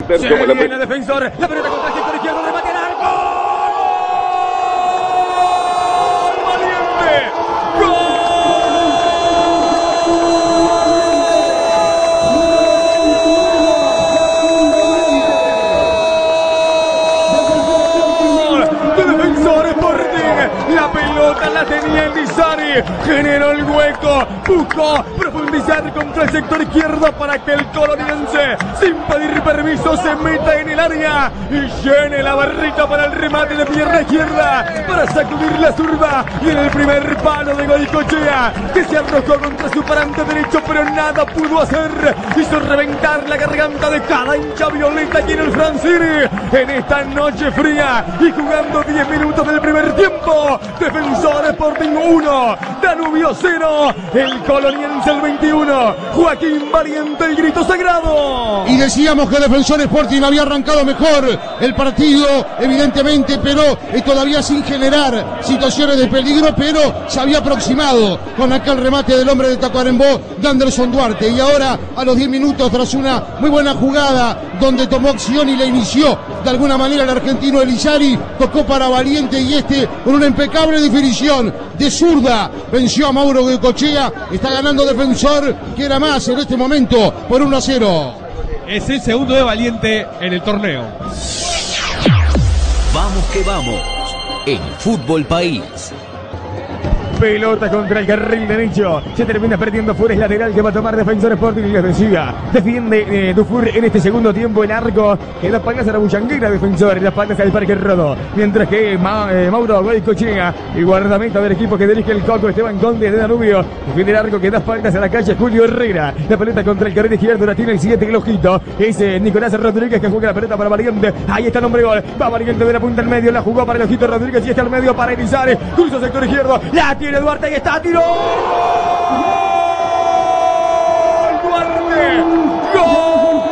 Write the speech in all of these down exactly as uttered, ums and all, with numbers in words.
meter Se como la viene Defensor, la pelota contra el sector izquierdo, remate al arco. ¡Valiente! ¡Gol! De Defensor Sporting, la pelota la tenía el Lizari, generó el hueco, buscó profundizar contra el sector izquierdo para que el coloniense, sin pedir permiso, se meta en el área y llene la barrita para el remate de pierna izquierda, para sacudir la zurda, y en el primer palo de Goycochea, que se arrojó contra su parante derecho, pero nada pudo hacer, hizo reventar la garganta de cada hincha violeta aquí en el Francini, en esta noche fría, y jugando diez minutos del primer tiempo. Defensor Sporting uno, Danubio cero, el coloniense el veintiuno, Joaquín Valiente, el grito sagrado. Y decíamos que Defensor Sporting había arrancado mejor el partido, evidentemente, pero todavía sin generar situaciones de peligro, pero se había aproximado con aquel remate del hombre de Tacuarembó, de Anderson Duarte. Y ahora, a los diez minutos, tras una muy buena jugada donde tomó acción y la inició de alguna manera el argentino Elizari, tocó para Valiente y este, con una impecable definición de zurda, venció a Mauro Goycochea. Está ganando Defensor, que era más en este momento, por uno a cero. Es el segundo de Valiente en el torneo. Vamos que vamos, en Fútbol País. Pelota contra el carril derecho. Se termina perdiendo fuera. Es lateral que va a tomar Defensor Sporting. Y les decía, defiende eh, Dufour en este segundo tiempo el arco. Que da palmas a la Bullanguera Defensor. Y las palmas al Parque Rodó. Mientras que Ma, eh, Mauro Goycochea, y guardameta del equipo que dirige el Coco Esteban Conde de Danubio, defiende el arco que da palmas a la calle Julio Herrera. La pelota contra el carril izquierdo. La tiene el siguiente el ojito. Es eh, Nicolás Rodríguez que juega la pelota para Valiente. Ahí está el hombre gol. Va Valiente de la punta al medio. La jugó para el ojito Rodríguez. Y está al medio para Elizari. Cruza sector izquierdo. La tiene Duarte y está, tiró. ¡Gol! Duarte. ¡Gol!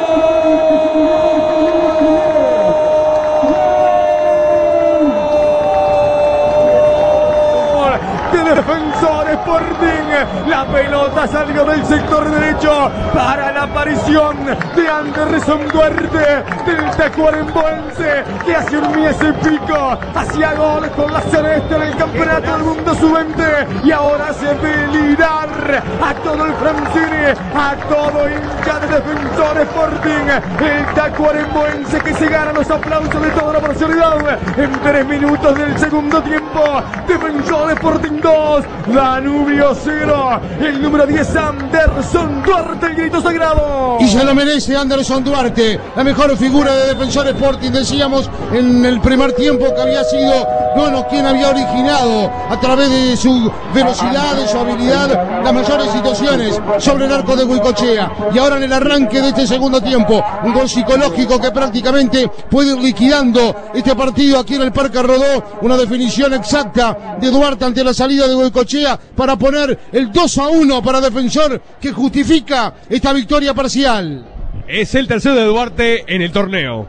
De Defensor Sporting. La pelota salió del sector derecho para la aparición de Anderson Duarte, del tacuarembóense, que hace un mes y pico hacía gol con la celeste en el campeonato del mundo sub veinte y ahora hace delirar a todo el Francini, a todo hincha de Defensor Sporting. El tacuarembóense que se gana los aplausos de toda la parcialidad en tres minutos del segundo tiempo. Defensor Sporting dos, Danubio cero. El número diez, Anderson Duarte, el grito sagrado. Y se lo merece Anderson Duarte, la mejor figura de Defensor Sporting. Decíamos en el primer tiempo que había sido, bueno, quien había originado a través de su velocidad, de su habilidad, las mayores situaciones sobre el arco de Goycochea. Y ahora en el arranque de este segundo tiempo, un gol psicológico que prácticamente puede ir liquidando este partido aquí en el Parque Rodó. Una definición exacta de Duarte ante la salida de Goycochea para poner el dos a uno para Defensor, que justifica esta victoria parcial. Es el tercero de Duarte en el torneo.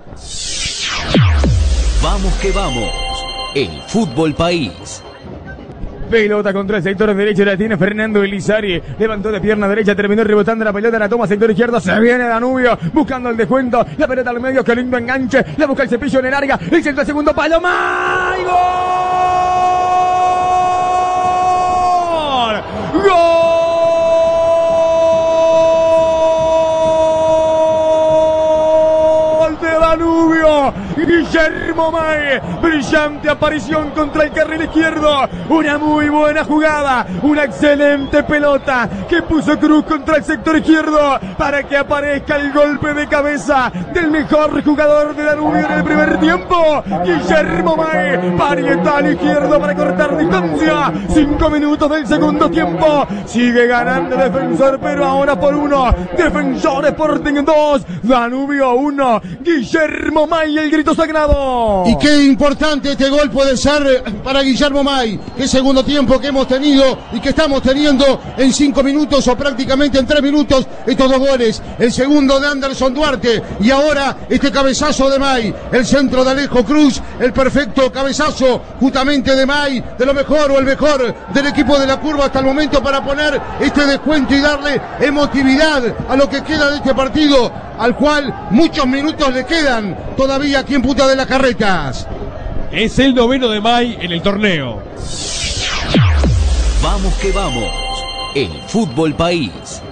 Vamos que vamos, en Fútbol País. Pelota contra el sector derecho, la tiene Fernando Elizari, levantó de pierna derecha, terminó rebotando la pelota, la toma sector izquierdo, se viene Danubio, buscando el descuento, la pelota al medio, que lindo enganche, la busca el cepillo en el área, el centro segundo palo, ¡más! ¡Gol! ¡Gol de Danubio! Guillermo May, brillante aparición contra el carril izquierdo, una muy buena jugada, una excelente pelota que puso Cruz contra el sector izquierdo para que aparezca el golpe de cabeza del mejor jugador de Danubio en el primer tiempo, Guillermo May, parietal izquierdo para cortar distancia, cinco minutos del segundo tiempo, sigue ganando Defensor, pero ahora por uno, Defensor Sporting dos, Danubio uno, Guillermo May, el grito sagrado. Y qué importante este gol puede ser para Guillermo May. Qué segundo tiempo que hemos tenido y que estamos teniendo en cinco minutos o prácticamente en tres minutos estos dos goles. El segundo de Anderson Duarte y ahora este cabezazo de May. El centro de Alejo Cruz, el perfecto cabezazo justamente de May, de lo mejor o el mejor del equipo de la curva hasta el momento para poner este descuento y darle emotividad a lo que queda de este partido. al cual muchos minutos le quedan todavía aquí en Punta de las Carretas. Es el noveno de mayo en el torneo. Vamos que vamos. El Fútbol País.